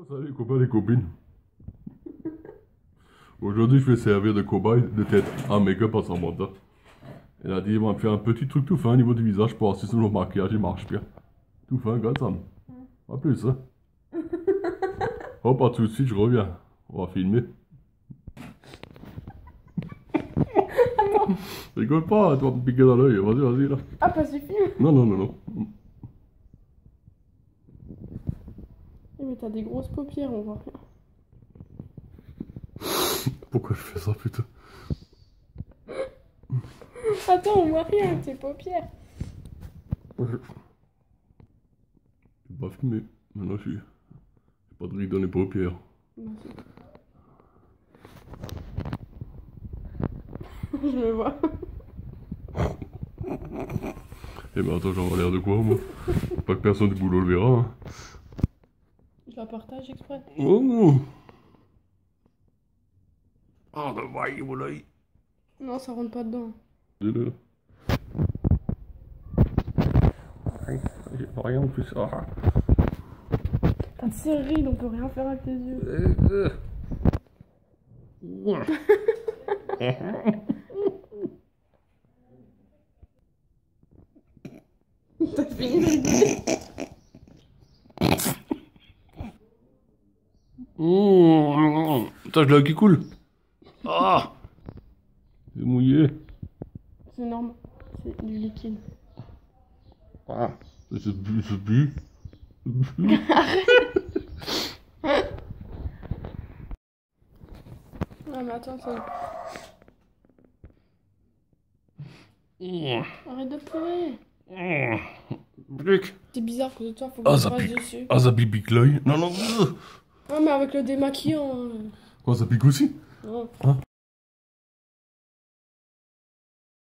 Oh, salut les copains, les copines. Aujourd'hui, je vais servir de cobaye de tête en make-up à Samantha. Elle a dit, il va me faire un petit truc tout fin au niveau du visage pour voir si le maquillage il marche bien. Tout fin, regarde Sam. Pas plus, hein. Hop, à tout de suite, je reviens. On va filmer. Rigole pas, tu vas me piquer dans l'œil. Vas-y, vas-y, là. Ah, pas suffit. Non, non, non, non. Mais t'as des grosses paupières, on voit rien. Pourquoi je fais ça, putain? Attends, on voit rien avec tes paupières. Je peux pas filmer. Maintenant, j'ai pas de rides dans les paupières. Je me vois. Eh ben attends, j'en ai l'air de quoi, moi? Pas que personne du boulot le verra, hein. Je la partage exprès. Oh! Ah, ben voyez, mon œil. Non, ça rentre pas dedans. J'ai rien en plus. Ah. T'as de serré, on peut rien faire avec tes yeux. T'as fini de rigoler. Putain, je l'ai qui coule. Ah! C'est mouillé. C'est normal, c'est du liquide. Ah, c'est bu. Ah, mais attends, ça. Arrête de pleurer. C'est bizarre que de toi, faut que je passe dessus. Ah, ça pique l'œil. Non, non. Ah, mais avec le démaquillant. Quoi, ça pique aussi? Non. Hein?